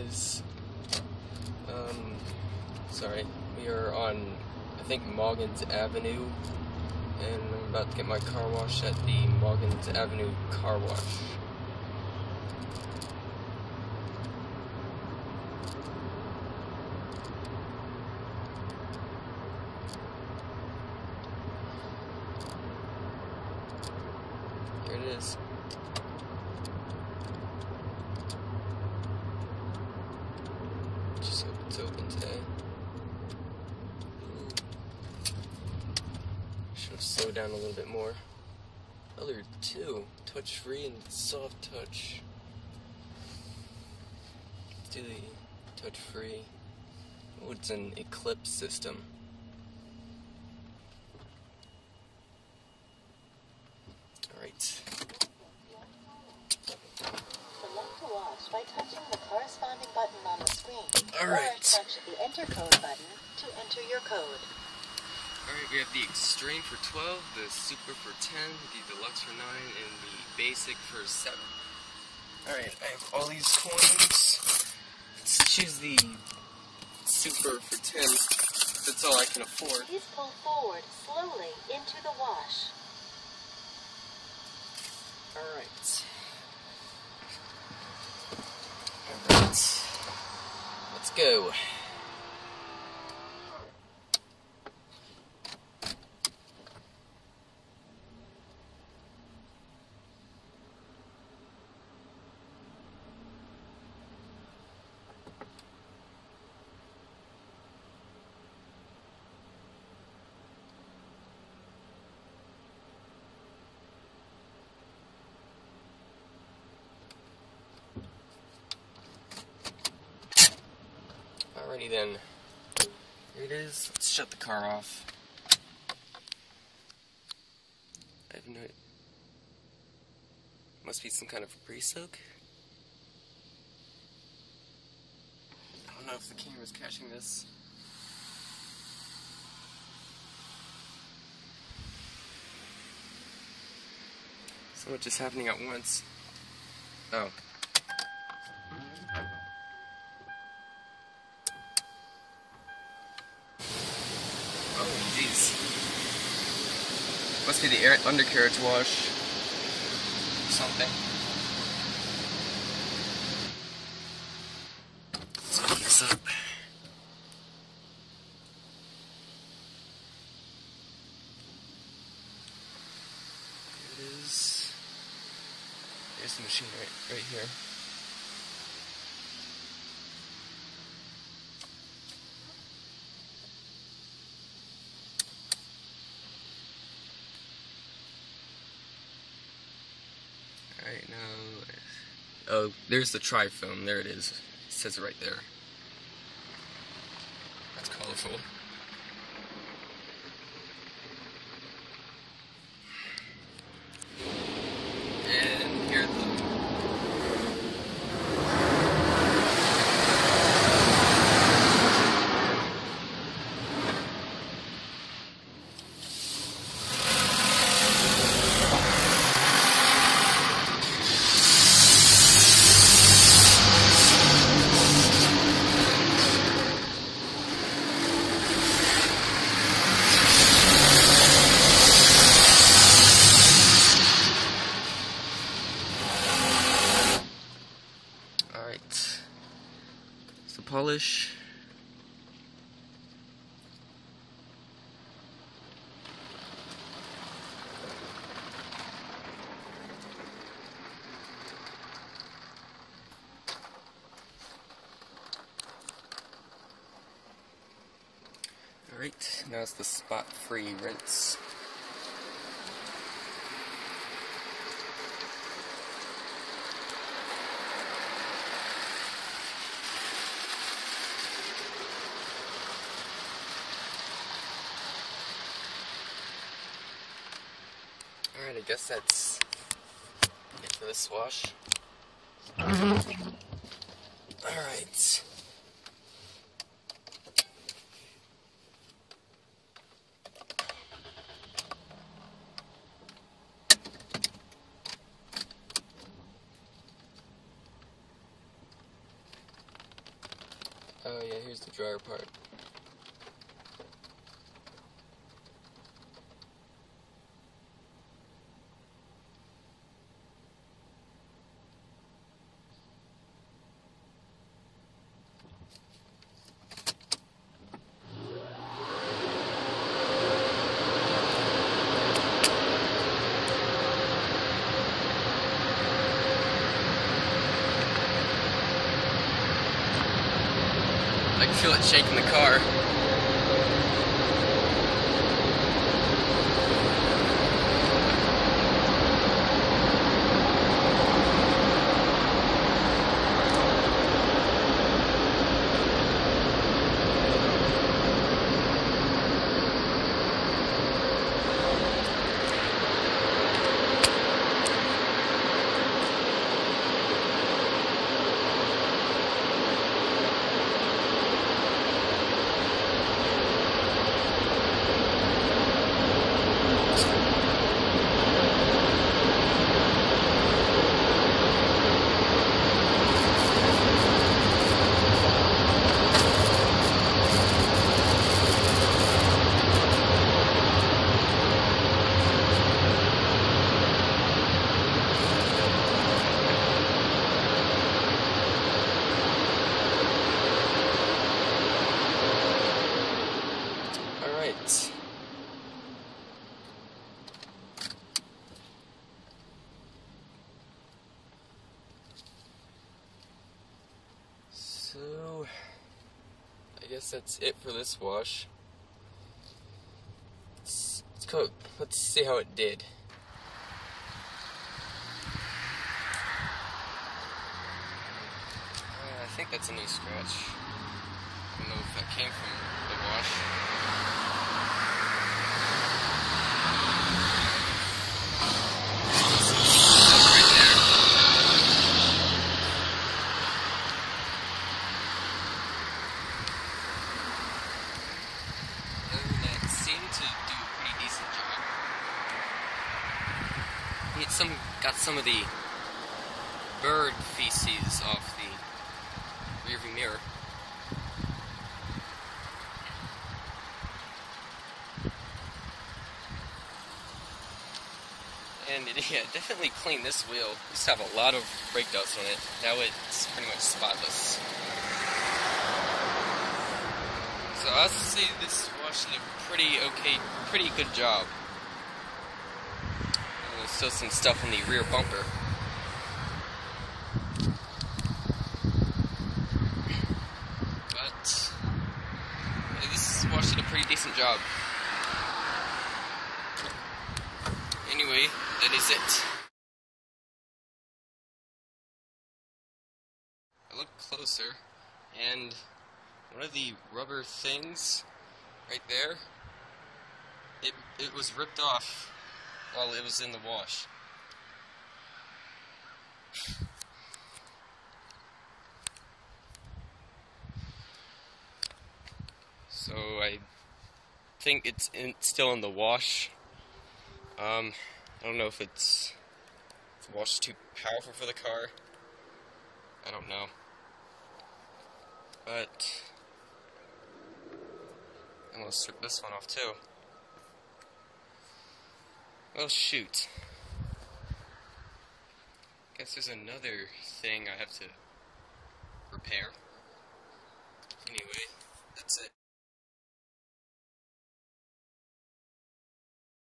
guys. Sorry, we are on, I think, Maugans Avenue, and I'm about to get my car washed at the Maugans Avenue car wash. Here it is. Just hope it's open today. Should have slowed down a little bit more. Color 2, touch free and soft touch. Let's do the touch free. Oh, it's an Eclipse system. Alright. Select to wash by touching the corresponding button on the screen. Alright. Or touch the enter code button to enter your code. Alright, we have the Extreme for 12, the Super for 10, the Deluxe for 9, and the Basic for 7. Alright, I have all these coins. Let's choose the Super for 10. That's all I can afford. Please pull forward slowly into the wash. Alright. Alright. Let's go. Alrighty then, here it is. Let's shut the car off. I have no... Must be some kind of pre-soak? I don't know if the camera's catching this. So much is happening at once. Oh. Oh, jeez. Must be the undercarriage wash. Something. Let's open this up. Here it is. There's the machine right here. Alright, now... Oh, there's the tri-foam. There it is. It says it right there. That's colorful. And here are the... Alright, so polish. Alright, now it's the spot-free rinse. Alright, I guess that's it for this wash. Alright. Oh yeah, here's the dryer part. I can feel it shaking the car. So, I guess that's it for this wash. Let's see how it did. I think that's a new scratch. I don't know if that came from the wash. Got some of the bird feces off the rearview mirror. And it definitely cleaned this wheel. It used to have a lot of brake dust on it. Now it's pretty much spotless. So I would say this wash did a pretty good job. There's still some stuff on the rear bumper. But yeah, this wash did a pretty decent job. Anyway, that is it. I looked closer, and one of the rubber things right there, it was ripped off while it was in the wash. So I think it's still in the wash. I don't know if the wash is too powerful for the car. I don't know. But I'm gonna strip this one off too. Well, shoot. Guess there's another thing I have to repair.